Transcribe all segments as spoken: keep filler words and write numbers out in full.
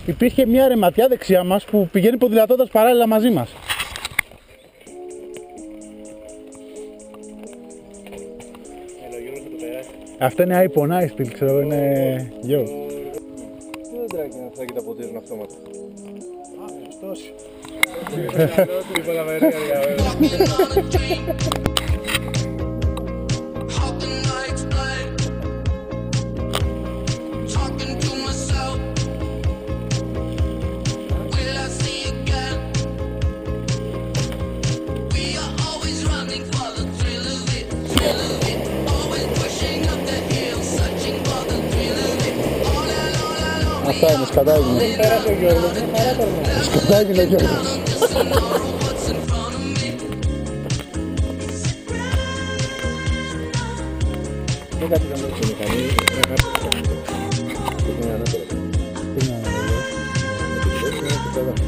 υπήρχε μια ρεματιά δεξιά μας που πηγαίνει ποδηλατώντας παράλληλα μαζί μας. Αυτό είναι iPhone iStill, ξέρω, είναι γιο. Τι δεν τράκι να αυτά και τα ποτήρουν αυτόματα. Α, ευχαριστώς. Αυτά είναι, σκατάκι είναι. Πέρασε ο Γιώργος, είναι παράπορμα. Σκατάκι είναι ο Γιώργος. Δεν κάτι να δώσει μηχανή, είναι ανάπτυξη. Είναι ανάπτυξη. Είναι ανάπτυξη.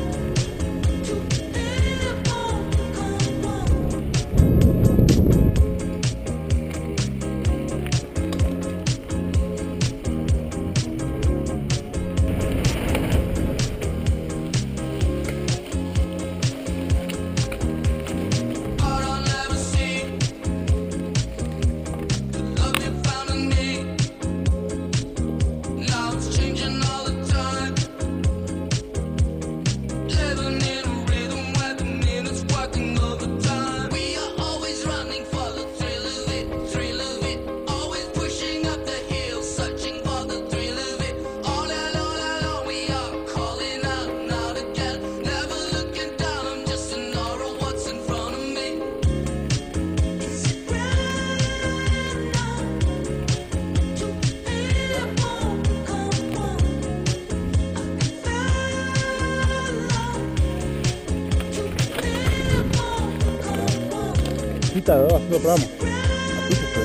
Κοίτα εδώ αυτό το πράγμα. Απίστευτο.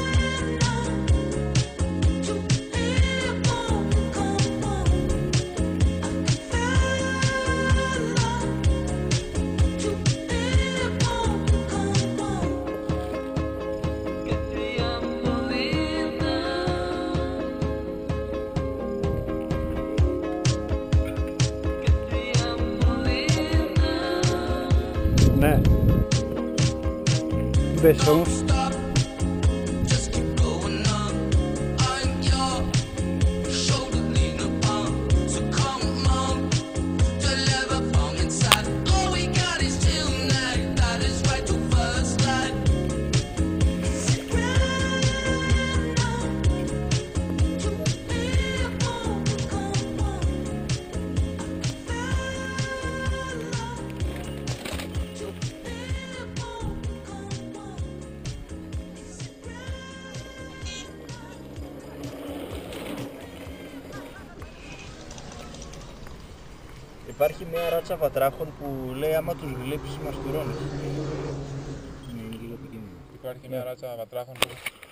Ναι. Πες όμως. Υπάρχει μια ράτσα βατράχων που λέει άμα τους γλύψεις μας τουρώνεις. Είναι λίγο επικίνδυνο. Υπάρχει μια ράτσα βατράχων που